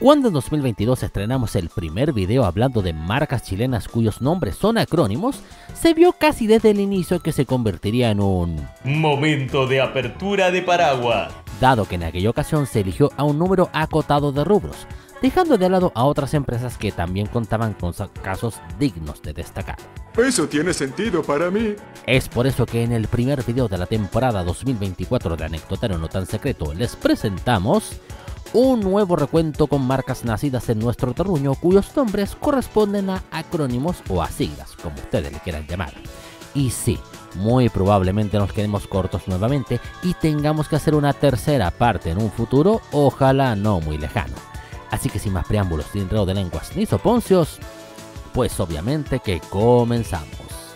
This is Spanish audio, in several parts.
Cuando en 2022 estrenamos el primer video hablando de marcas chilenas cuyos nombres son acrónimos, se vio casi desde el inicio que se convertiría en un momento de apertura de paraguas, dado que en aquella ocasión se eligió a un número acotado de rubros, dejando de lado a otras empresas que también contaban con casos dignos de destacar. Eso tiene sentido para mí. Es por eso que en el primer video de la temporada 2024 de Anecdotario No Tan Secreto les presentamos un nuevo recuento con marcas nacidas en nuestro terruño cuyos nombres corresponden a acrónimos o a siglas, como ustedes le quieran llamar. Y sí, muy probablemente nos quedemos cortos nuevamente y tengamos que hacer una tercera parte en un futuro, ojalá no muy lejano. Así que sin más preámbulos, sin enredo de lenguas ni soponcios, pues obviamente que comenzamos.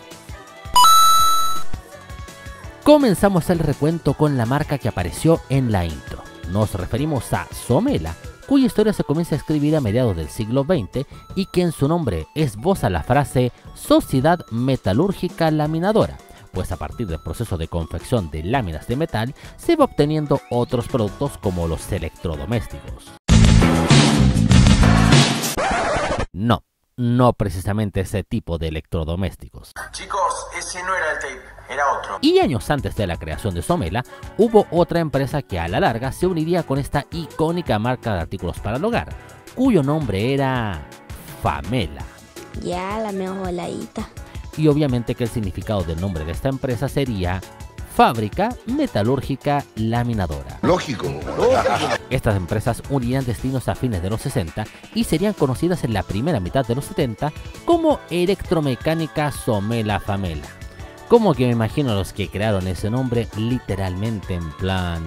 Comenzamos el recuento con la marca que apareció en la intro. Nos referimos a Somela, cuya historia se comienza a escribir a mediados del siglo XX y que en su nombre esboza la frase Sociedad Metalúrgica Laminadora, pues a partir del proceso de confección de láminas de metal se va obteniendo otros productos como los electrodomésticos. No precisamente ese tipo de electrodomésticos. Chicos, ese no era el tape, era otro. Y años antes de la creación de Somela, hubo otra empresa que a la larga se uniría con esta icónica marca de artículos para el hogar, cuyo nombre era Famela. Ya, la mejor voladita. Y obviamente que el significado del nombre de esta empresa sería Fábrica Metalúrgica Laminadora. Lógico. Estas empresas unirían destinos a fines de los 60 y serían conocidas en la primera mitad de los 70 como Electromecánica Somela Famela. Como que me imagino a los que crearon ese nombre literalmente en plan...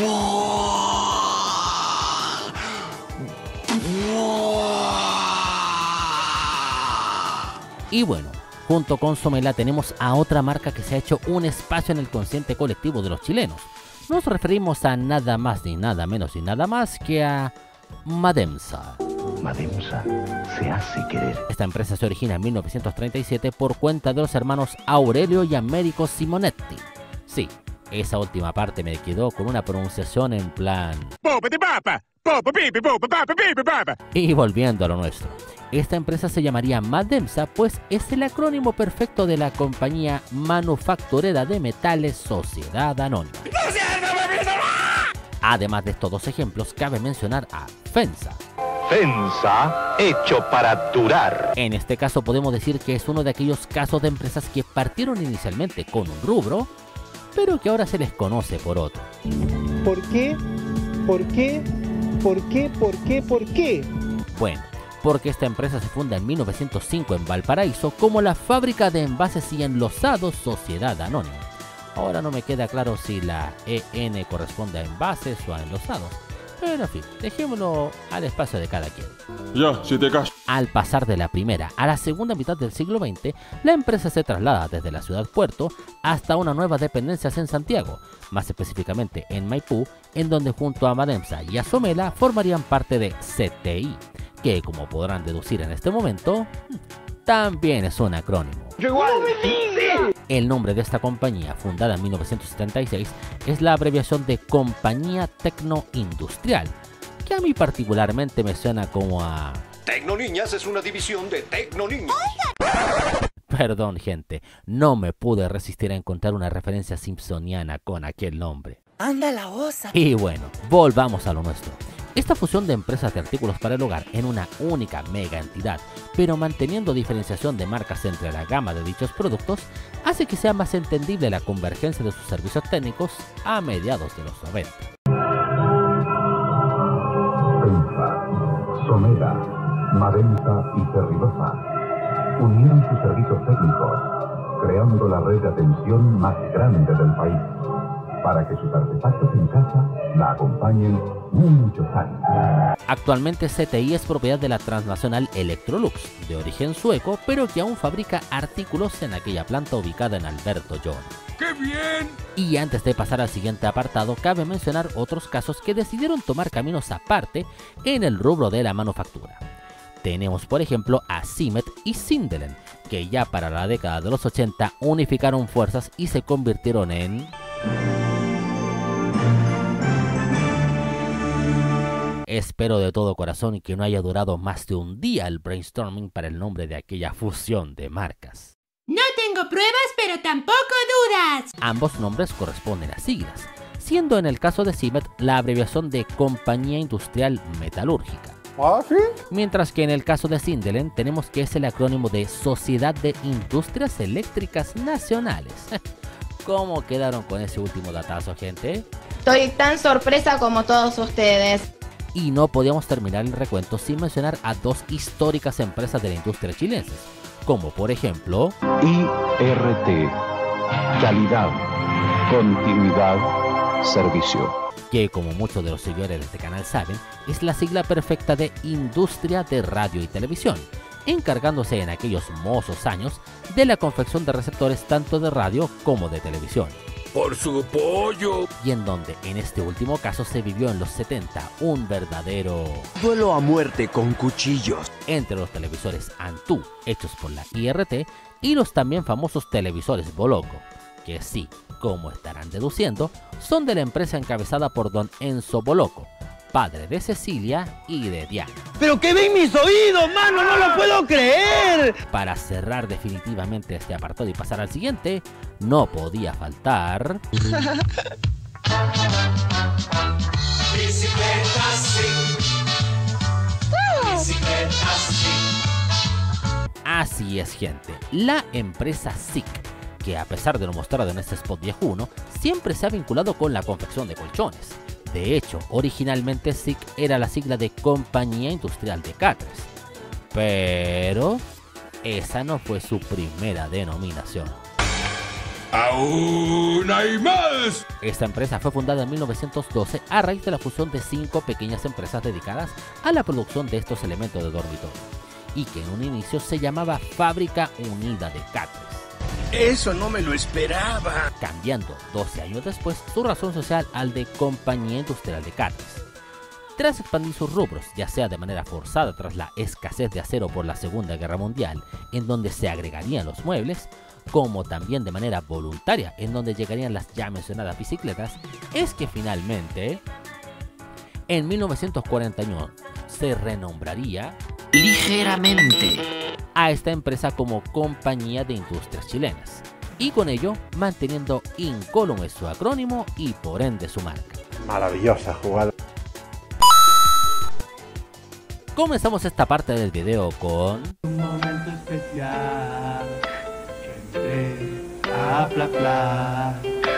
Y bueno, junto con Somela tenemos a otra marca que se ha hecho un espacio en el consciente colectivo de los chilenos. Nos referimos a nada más ni nada menos ni nada más que a Mademsa. Mademsa se hace querer. Esta empresa se origina en 1937 por cuenta de los hermanos Aurelio y Américo Simonetti. Sí, esa última parte me quedó con una pronunciación en plan... Y volviendo a lo nuestro, esta empresa se llamaría Mademsa, pues es el acrónimo perfecto de la compañía manufacturera de metales Sociedad Anónima. Además de estos dos ejemplos, cabe mencionar a FEMSA. FEMSA, hecho para durar. En este caso podemos decir que es uno de aquellos casos de empresas que partieron inicialmente con un rubro, pero que ahora se les conoce por otro. ¿Por qué? ¿Por qué? ¿Por qué? ¿Por qué? ¿Por qué? Bueno, porque esta empresa se funda en 1905 en Valparaíso como la Fábrica de Envases y Enlosados Sociedad Anónima. Ahora no me queda claro si la EN corresponde a envases o a enlosados, pero en fin, dejémoslo al espacio de cada quien. Ya, si te callas. Al pasar de la primera a la segunda mitad del siglo XX, la empresa se traslada desde la ciudad puerto hasta una nueva dependencia en Santiago, más específicamente en Maipú, en donde junto a Mademsa y a Somela formarían parte de CTI, que como podrán deducir en este momento, también es un acrónimo. El nombre de esta compañía, fundada en 1976, es la abreviación de Compañía Tecnoindustrial, que a mí particularmente me suena como a... Tecnoniñas es una división de Tecnoniños. Perdón, gente, no me pude resistir a encontrar una referencia simpsoniana con aquel nombre. ¡Anda la osa! Y bueno, volvamos a lo nuestro. Esta fusión de empresas de artículos para el hogar en una única mega entidad, pero manteniendo diferenciación de marcas entre la gama de dichos productos, hace que sea más entendible la convergencia de sus servicios técnicos a mediados de los 90. FEMSA, Somela, Mademsa y Ferrilosa unieron sus servicios técnicos, creando la red de atención más grande del país, para que sus artefactos en casa la acompañen muchos años. Actualmente CTI es propiedad de la transnacional Electrolux, de origen sueco, pero que aún fabrica artículos en aquella planta ubicada en Alberto John. ¡Qué bien! Y antes de pasar al siguiente apartado, cabe mencionar otros casos que decidieron tomar caminos aparte en el rubro de la manufactura. Tenemos por ejemplo a Simet y Sindelen, que ya para la década de los 80 unificaron fuerzas y se convirtieron en... Espero de todo corazón que no haya durado más de un día el brainstorming para el nombre de aquella fusión de marcas. No tengo pruebas, pero tampoco dudas. Ambos nombres corresponden a siglas, siendo en el caso de Simet la abreviación de Compañía Industrial Metalúrgica. ¿Ah, sí? Mientras que en el caso de Sindelen tenemos que es el acrónimo de Sociedad de Industrias Eléctricas Nacionales. ¿Cómo quedaron con ese último datazo, gente? Estoy tan sorpresa como todos ustedes. Y no podíamos terminar el recuento sin mencionar a dos históricas empresas de la industria chilenses, como por ejemplo IRT. Calidad, continuidad, servicio. Que, como muchos de los seguidores de este canal saben, es la sigla perfecta de Industria de Radio y Televisión, encargándose en aquellos mozos años de la confección de receptores tanto de radio como de televisión. Por su pollo. Y en donde, en este último caso, se vivió en los 70 un verdadero duelo a muerte con cuchillos entre los televisores Antú, hechos por la IRT, y los también famosos televisores Boloco, que sí, como estarán deduciendo, son de la empresa encabezada por don Enzo Boloco, padre de Cecilia y de Diana. ¡Pero que ven mis oídos, mano! ¡No lo puedo creer! Para cerrar definitivamente este apartado y pasar al siguiente, no podía faltar... Así es, gente, la empresa SIC, que a pesar de lo mostrado en este spot viejuno, siempre se ha vinculado con la confección de colchones. De hecho, originalmente SIC era la sigla de Compañía Industrial de Catres, pero esa no fue su primera denominación. ¡Aún hay más! Esta empresa fue fundada en 1912 a raíz de la fusión de 5 pequeñas empresas dedicadas a la producción de estos elementos de dormitorio, y que en un inicio se llamaba Fábrica Unida de Catres. Eso no me lo esperaba. Cambiando 12 años después su razón social al de Compañía Industrial de Catres. Tras expandir sus rubros, ya sea de manera forzada tras la escasez de acero por la Segunda Guerra Mundial, en donde se agregarían los muebles, como también de manera voluntaria, en donde llegarían las ya mencionadas bicicletas, es que finalmente, en 1941, se renombraría ligeramente a esta empresa como Compañía de Industrias Chilenas, y con ello manteniendo incólume su acrónimo y por ende su marca. Maravillosa jugada. Comenzamos esta parte del video con un momento especial. Bla, bla, bla.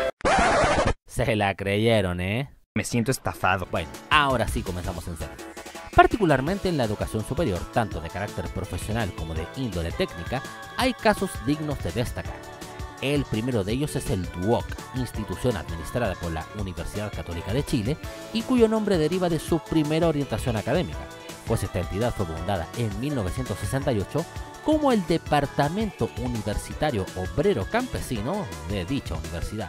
Se la creyeron, ¿eh? Me siento estafado. Bueno, ahora sí comenzamos en serio. Particularmente en la educación superior, tanto de carácter profesional como de índole técnica, hay casos dignos de destacar. El primero de ellos es el DUOC, institución administrada por la Universidad Católica de Chile y cuyo nombre deriva de su primera orientación académica, pues esta entidad fue fundada en 1968 como el Departamento Universitario Obrero Campesino de dicha universidad.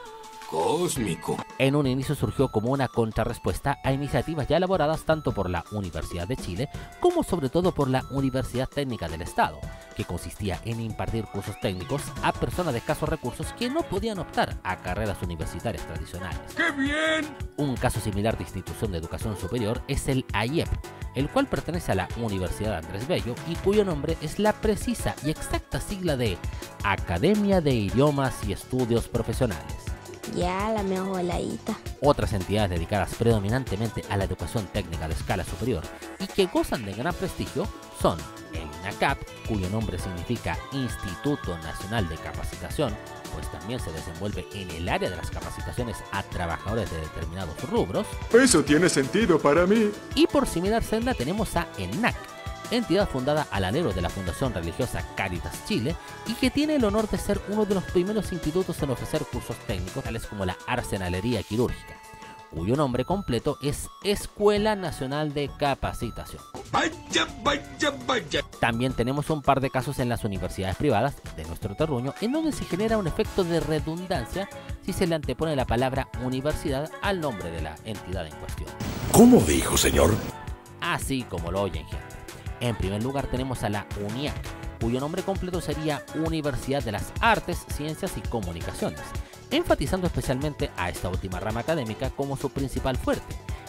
Cósmico. En un inicio surgió como una contrarrespuesta a iniciativas ya elaboradas tanto por la Universidad de Chile como sobre todo por la Universidad Técnica del Estado, que consistía en impartir cursos técnicos a personas de escasos recursos que no podían optar a carreras universitarias tradicionales. ¡Qué bien! Un caso similar de institución de educación superior es el AIEP, el cual pertenece a la Universidad Andrés Bello y cuyo nombre es la precisa y exacta sigla de Academia de Idiomas y Estudios Profesionales. Ya, la mejor voladita. Otras entidades dedicadas predominantemente a la educación técnica de escala superior y que gozan de gran prestigio son el INACAP, cuyo nombre significa Instituto Nacional de Capacitación, pues también se desenvuelve en el área de las capacitaciones a trabajadores de determinados rubros. Eso tiene sentido para mí. Y por similar senda tenemos a ENAC, entidad fundada al alero de la Fundación Religiosa Cáritas Chile y que tiene el honor de ser uno de los primeros institutos en ofrecer cursos técnicos tales como la arsenalería quirúrgica, cuyo nombre completo es Escuela Nacional de Capacitación. Vaya, vaya, vaya. También tenemos un par de casos en las universidades privadas de nuestro terruño en donde se genera un efecto de redundancia si se le antepone la palabra universidad al nombre de la entidad en cuestión. ¿Cómo dijo, señor? Así como lo oyen, gente. En primer lugar tenemos a la UNIAC, cuyo nombre completo sería Universidad de las Artes, Ciencias y Comunicaciones, enfatizando especialmente a esta última rama académica como su principal fuerte,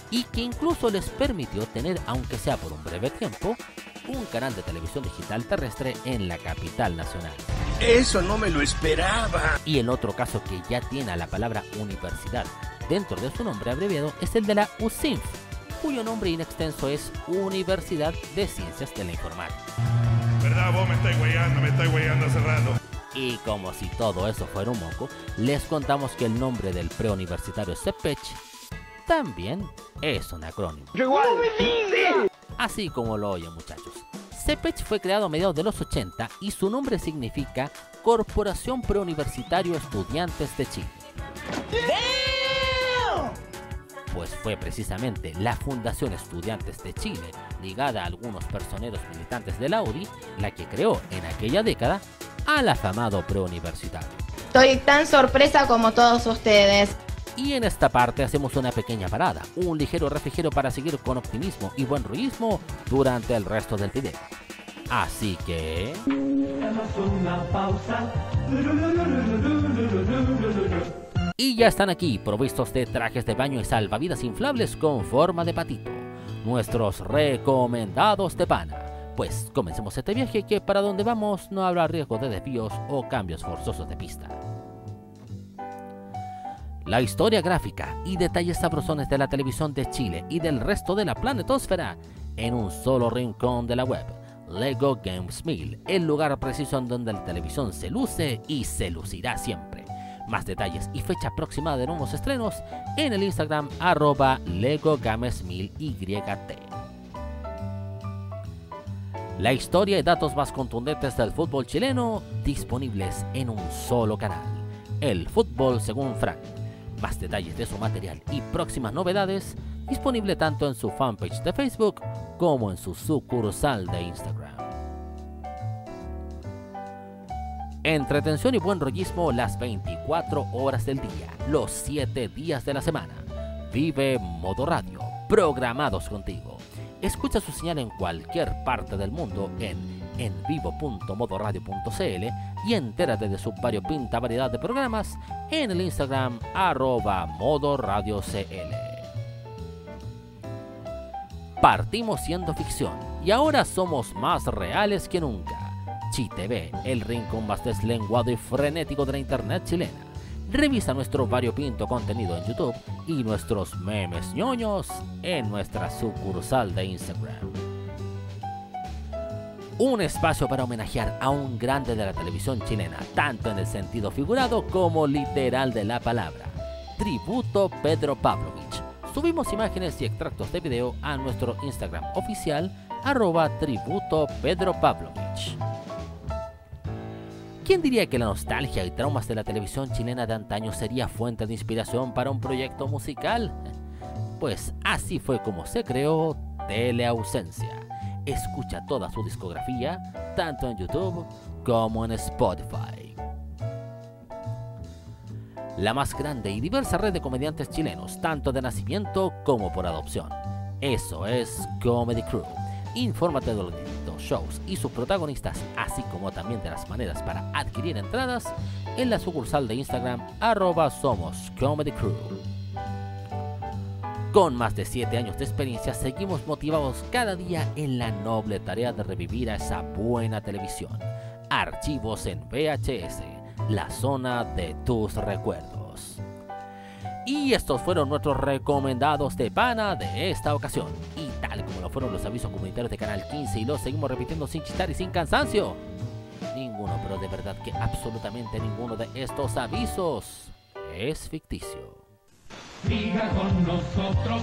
y que incluso les permitió tener, aunque sea por un breve tiempo, un canal de televisión digital terrestre en la capital nacional. Eso no me lo esperaba. Y el otro caso que ya tiene a la palabra universidad dentro de su nombre abreviado es el de la UCINF, cuyo nombre inextenso es Universidad de Ciencias de la Informática. ¿Verdad? Vos me estáis hueando hace rato. Y como si todo eso fuera un moco, les contamos que el nombre del preuniversitario CEPECH también es un acrónimo. Así como lo oyen, muchachos. CEPECH fue creado a mediados de los 80 y su nombre significa Corporación Preuniversitario Estudiantes de Chile. Pues fue precisamente la Fundación Estudiantes de Chile, ligada a algunos personeros militantes de la UDI, la que creó en aquella década al afamado preuniversitario. Estoy tan sorpresa como todos ustedes. Y en esta parte hacemos una pequeña parada, un ligero refrigerio para seguir con optimismo y buen rollismo durante el resto del video. Así que... una pausa. Y ya están aquí, provistos de trajes de baño y salvavidas inflables con forma de patito, nuestros recomendados de pana. Pues comencemos este viaje que para donde vamos no habrá riesgo de desvíos o cambios forzosos de pista. La historia gráfica y detalles sabrosones de la televisión de Chile y del resto de la planetosfera en un solo rincón de la web. Lego Games 1000, el lugar preciso en donde la televisión se luce y se lucirá siempre. Más detalles y fecha aproximada de nuevos estrenos en el Instagram @LegoGames1000YT. La historia y datos más contundentes del fútbol chileno disponibles en un solo canal. El fútbol según Frank. Más detalles de su material y próximas novedades disponible tanto en su fanpage de Facebook como en su sucursal de Instagram. Entretención y buen rollismo las 24 horas del día, los 7 días de la semana. Vive Modo Radio, programados contigo. Escucha su señal en cualquier parte del mundo en vivo.modoradio.cl y entérate de su variopinta variedad de programas en el Instagram @modoradiocl. Partimos siendo ficción y ahora somos más reales que nunca. ChiTV, el rincón más deslenguado y frenético de la internet chilena. Revisa nuestro variopinto contenido en YouTube y nuestros memes ñoños en nuestra sucursal de Instagram. Un espacio para homenajear a un grande de la televisión chilena, tanto en el sentido figurado como literal de la palabra. Tributo Pedro Pavlovich. Subimos imágenes y extractos de video a nuestro Instagram oficial @tributopedropavlovich. ¿Quién diría que la nostalgia y traumas de la televisión chilena de antaño sería fuente de inspiración para un proyecto musical? Pues así fue como se creó Teleausencia. Escucha toda su discografía, tanto en YouTube como en Spotify. La más grande y diversa red de comediantes chilenos, tanto de nacimiento como por adopción. Eso es Comedy Crew. Infórmate de los distintos shows y sus protagonistas, así como también de las maneras para adquirir entradas en la sucursal de Instagram @SomosComedyCrew. Con más de 7 años de experiencia, seguimos motivados cada día en la noble tarea de revivir a esa buena televisión. Archivos en VHS, la zona de tus recuerdos. Y estos fueron nuestros recomendados de pana de esta ocasión. Y tal como lo fueron los avisos comunitarios de Canal 15 y los seguimos repitiendo sin chistar y sin cansancio. Ninguno, pero de verdad que absolutamente ninguno de estos avisos es ficticio. Diga con nosotros.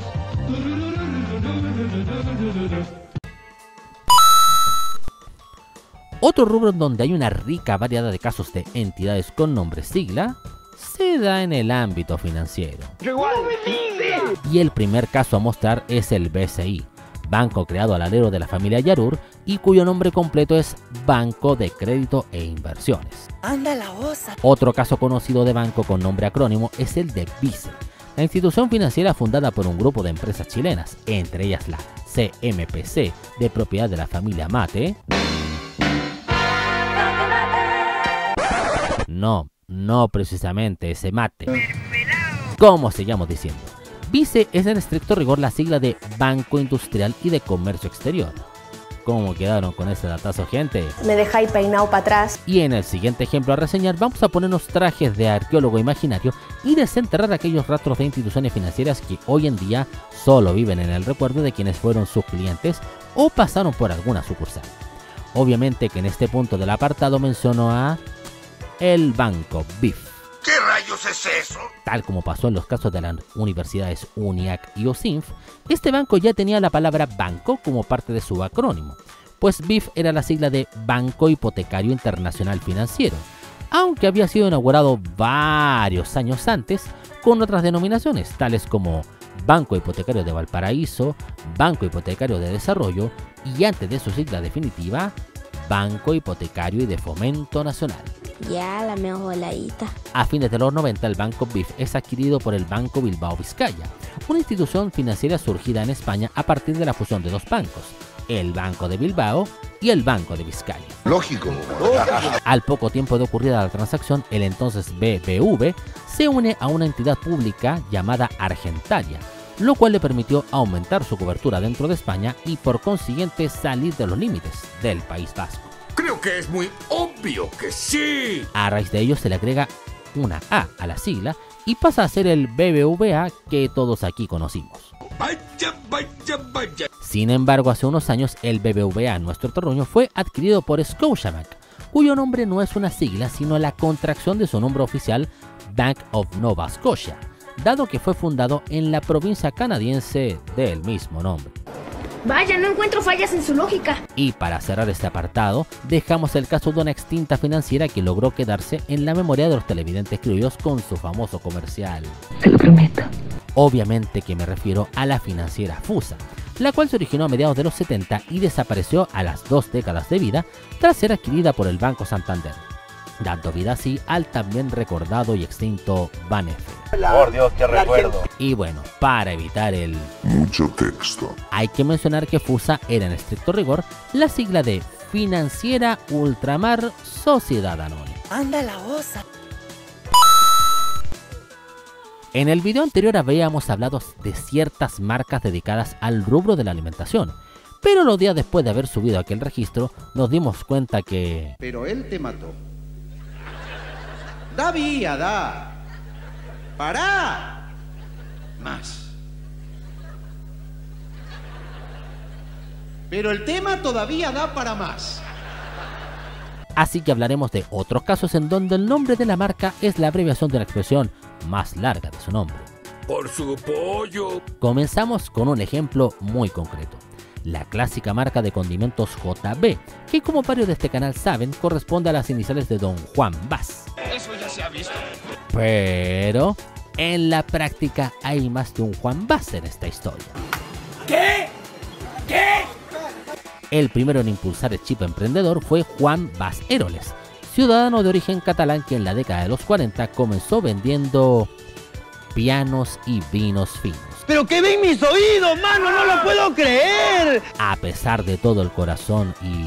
Otro rubro en donde hay una rica variedad de casos de entidades con nombre sigla se da en el ámbito financiero. Y el primer caso a mostrar es el BCI, banco creado al alero de la familia Yarur y cuyo nombre completo es Banco de Crédito e Inversiones. ¡Anda la osa! Otro caso conocido de banco con nombre acrónimo es el de BICE, la institución financiera fundada por un grupo de empresas chilenas, entre ellas la CMPC, de propiedad de la familia Mate. No precisamente ese mate. Como seguimos diciendo, BICE es en estricto rigor la sigla de Banco Industrial y de Comercio Exterior. ¿Cómo quedaron con ese datazo, gente? Me dejáis peinado para atrás. Y en el siguiente ejemplo a reseñar vamos a ponernos trajes de arqueólogo imaginario y desenterrar aquellos rastros de instituciones financieras que hoy en día solo viven en el recuerdo de quienes fueron sus clientes o pasaron por alguna sucursal. Obviamente que en este punto del apartado menciono a el Banco BIF. ¿Qué rayos es eso? Tal como pasó en los casos de las universidades UNIAC y OSINF, este banco ya tenía la palabra banco como parte de su acrónimo, pues BIF era la sigla de Banco Hipotecario Internacional Financiero, aunque había sido inaugurado varios años antes con otras denominaciones, tales como Banco Hipotecario de Valparaíso, Banco Hipotecario de Desarrollo y antes de su sigla definitiva, Banco Hipotecario y de Fomento Nacional. Ya, la mejor ladita. A fines de los 90, el Banco BIF es adquirido por el Banco Bilbao Vizcaya, una institución financiera surgida en España a partir de la fusión de dos bancos, el Banco de Bilbao y el Banco de Vizcaya. Lógico. Al poco tiempo de ocurrida la transacción, el entonces BBV se une a una entidad pública llamada Argentaria, lo cual le permitió aumentar su cobertura dentro de España y por consiguiente salir de los límites del País Vasco. Creo que es muy obvio que sí. A raíz de ello se le agrega una A a la sigla y pasa a ser el BBVA que todos aquí conocimos. Vaya, vaya, vaya. Sin embargo, hace unos años el BBVA en nuestro terruño fue adquirido por Scotiabank, cuyo nombre no es una sigla sino la contracción de su nombre oficial Bank of Nova Scotia, dado que fue fundado en la provincia canadiense del mismo nombre. Vaya, no encuentro fallas en su lógica. Y para cerrar este apartado, dejamos el caso de una extinta financiera que logró quedarse en la memoria de los televidentes criollos con su famoso comercial. Te lo prometo. Obviamente que me refiero a la financiera FUSA, la cual se originó a mediados de los 70 y desapareció a las 2 décadas de vida tras ser adquirida por el Banco Santander, dando vida así al también recordado y extinto Banefe. Por Dios, qué recuerdo. Y bueno, para evitar el mucho texto, hay que mencionar que FUSA era en estricto rigor la sigla de Financiera Ultramar Sociedad Anónima. Anda la osa. En el video anterior habíamos hablado de ciertas marcas dedicadas al rubro de la alimentación, pero los días después de haber subido aquel registro nos dimos cuenta que... Pero él te mató. Da vía, da. ¡Para! Más. Pero el tema todavía da para más. Así que hablaremos de otros casos en donde el nombre de la marca es la abreviación de la expresión más larga de su nombre. Por su pollo. Comenzamos con un ejemplo muy concreto. La clásica marca de condimentos JB, que como varios de este canal saben, corresponde a las iniciales de Don Juan Vaz. Eso ya se ha visto. Pero en la práctica hay más de un Juan Vaz en esta historia. ¿Qué? ¿Qué? El primero en impulsar el chip emprendedor fue Juan Vaz Heroles, ciudadano de origen catalán que en la década de los 40 comenzó vendiendo pianos y vinos finos. ¡Pero que ven mis oídos, mano! ¡No lo puedo creer! A pesar de todo el corazón y...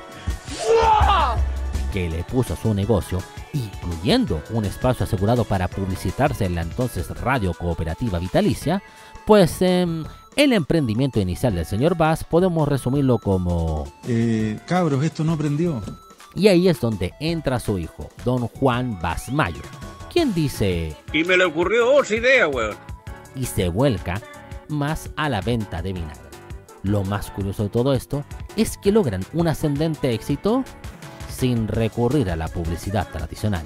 que le puso a su negocio, incluyendo un espacio asegurado para publicitarse en la entonces Radio Cooperativa Vitalicia, pues el emprendimiento inicial del señor Vaz podemos resumirlo como... cabros, esto no prendió. Y ahí es donde entra su hijo, don Juan Vaz Mayo, quien dice... Y me le ocurrió otra idea, weón. Y se vuelca más a la venta de vinagre. Lo más curioso de todo esto es que logran un ascendente éxito sin recurrir a la publicidad tradicional.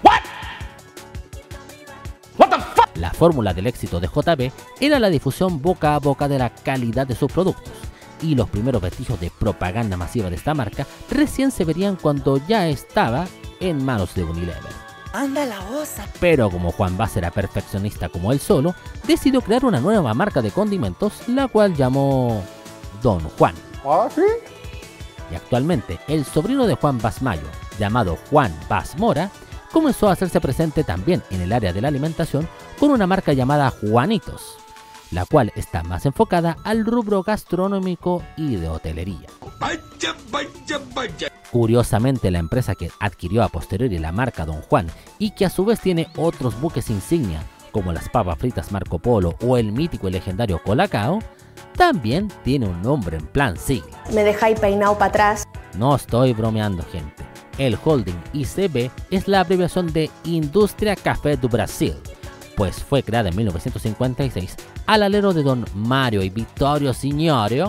La fórmula del éxito de JB era la difusión boca a boca de la calidad de sus productos, y los primeros vestigios de propaganda masiva de esta marca recién se verían cuando ya estaba en manos de Unilever. Anda la osa. Pero como Juan Vaz era perfeccionista como él solo, decidió crear una nueva marca de condimentos, la cual llamó Don Juan. ¿Ah, sí? Y actualmente el sobrino de Juan Vaz Mayo, llamado Juan Vaz Mora, comenzó a hacerse presente también en el área de la alimentación con una marca llamada Juanitos, la cual está más enfocada al rubro gastronómico y de hotelería. Vaya, vaya, vaya. Curiosamente, la empresa que adquirió a posteriori la marca Don Juan y que a su vez tiene otros buques insignia como las papas fritas Marco Polo o el mítico y legendario Colacao, también tiene un nombre en plan sigla. Me dejáis peinado para atrás. No estoy bromeando, gente. El holding ICB es la abreviación de Indústria Café do Brasil, pues fue creada en 1956 al alero de don Mario y Vittorio Signorio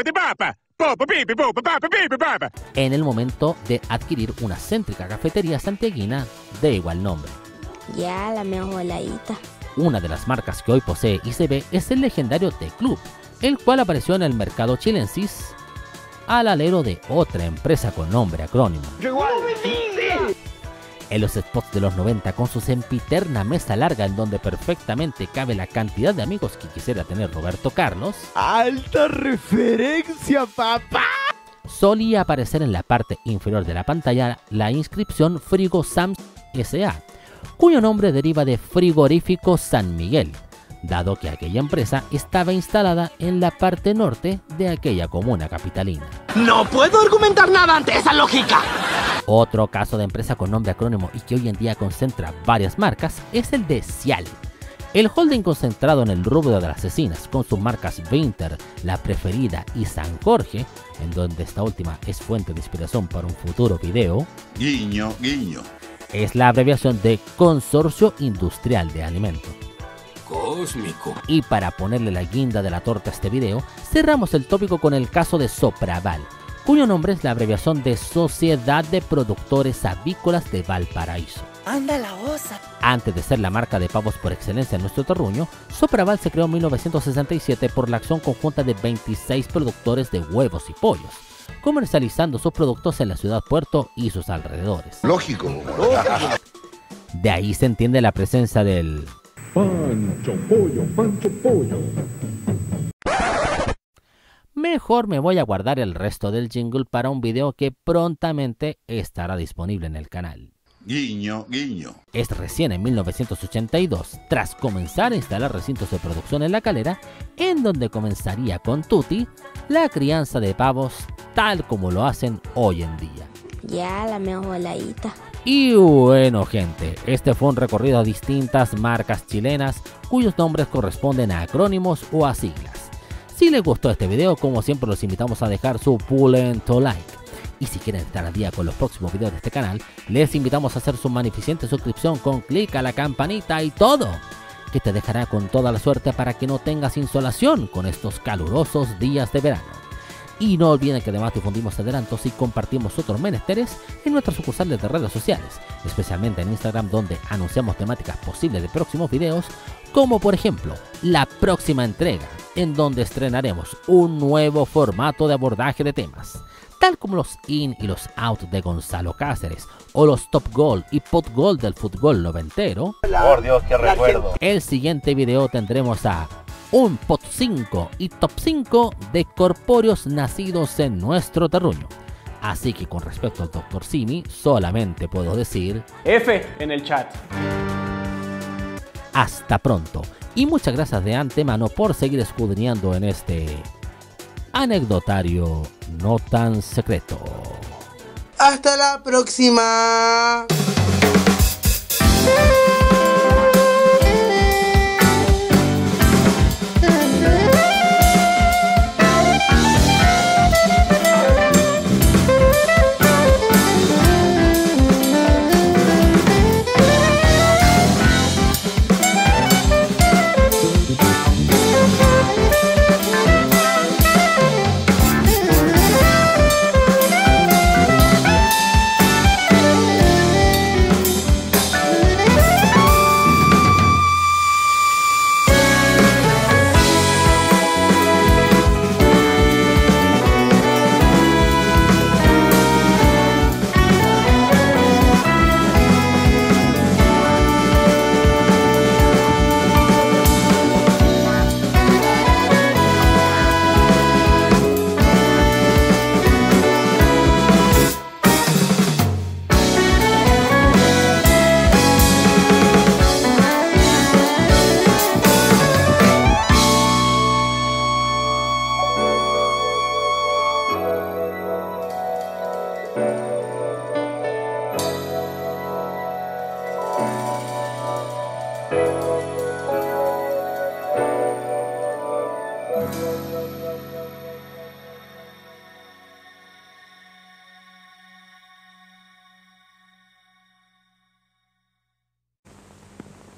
en el momento de adquirir una céntrica cafetería santiaguina de igual nombre. Ya la mejor ladita. Una de las marcas que hoy posee ICB es el legendario The Club, el cual apareció en el mercado chilensis al alero de otra empresa con nombre acrónimo. En los spots de los 90, con su sempiterna mesa larga en donde perfectamente cabe la cantidad de amigos que quisiera tener Roberto Carlos, ¡alta referencia, papá! Solía aparecer en la parte inferior de la pantalla la inscripción Frigo Sams S.A., cuyo nombre deriva de Frigorífico San Miguel, dado que aquella empresa estaba instalada en la parte norte de aquella comuna capitalina. ¡No puedo argumentar nada ante esa lógica! Otro caso de empresa con nombre acrónimo y que hoy en día concentra varias marcas es el de Cial. El holding concentrado en el rubro de las cecinas con sus marcas Winter, La Preferida y San Jorge, en donde esta última es fuente de inspiración para un futuro video. Guiño, guiño. Es la abreviación de Consorcio Industrial de Alimentos. Cósmico. Y para ponerle la guinda de la torta a este video, cerramos el tópico con el caso de Sopraval, cuyo nombre es la abreviación de Sociedad de Productores Avícolas de Valparaíso. ¡Anda la osa! Antes de ser la marca de pavos por excelencia en nuestro terruño, Sopraval se creó en 1967 por la acción conjunta de 26 productores de huevos y pollos, comercializando sus productos en la ciudad Puerto y sus alrededores. Lógico. De ahí se entiende la presencia del Pancho Pollo, Pancho Pollo. Mejor me voy a guardar el resto del jingle para un video que prontamente estará disponible en el canal. Guiño, guiño. Es recién en 1982, tras comenzar a instalar recintos de producción en La Calera, en donde comenzaría con Tutti la crianza de pavos tal como lo hacen hoy en día. Ya la mejor ladita. Y bueno, gente, este fue un recorrido a distintas marcas chilenas cuyos nombres corresponden a acrónimos o a siglas. Si les gustó este video, como siempre los invitamos a dejar su pulento like. Y si quieren estar al día con los próximos videos de este canal, les invitamos a hacer su magnificente suscripción con clic a la campanita y todo, que te dejará con toda la suerte para que no tengas insolación con estos calurosos días de verano. Y no olviden que además difundimos adelantos y compartimos otros menesteres en nuestras sucursales de redes sociales, especialmente en Instagram, donde anunciamos temáticas posibles de próximos videos, como por ejemplo la próxima entrega, en donde estrenaremos un nuevo formato de abordaje de temas, tal como los in y los out de Gonzalo Cáceres, o los top goal y pot goal del fútbol noventero. Por Dios, qué recuerdo. El siguiente video tendremos a un pot 5 y top 5 de corpóreos nacidos en nuestro terruño. Así que con respecto al Dr. Simi, solamente puedo decir F en el chat. Hasta pronto. Y muchas gracias de antemano por seguir escudriñando en este anecdotario no tan secreto. Hasta la próxima.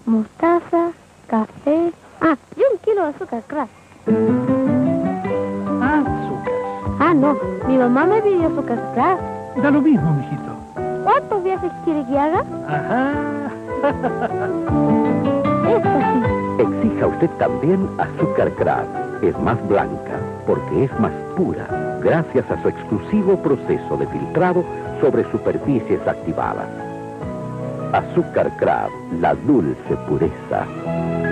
mostaza, café. Y 1 kilo de azúcar craft. Azúcar. No, mi mamá me pidió azúcar craft. Da lo mismo, mijito. ¿Cuántos viajes quiere que haga? Ajá. Esto sí. Exija usted también azúcar craft. Es más blanca, porque es más pura, gracias a su exclusivo proceso de filtrado sobre superficies activadas. Azúcar craft, la dulce pureza.